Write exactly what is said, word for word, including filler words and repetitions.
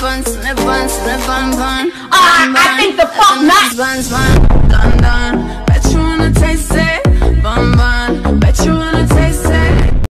bun, slip bun, slip bun, bun. Ah, I think the fuck not. Bun, bun, dun, dun.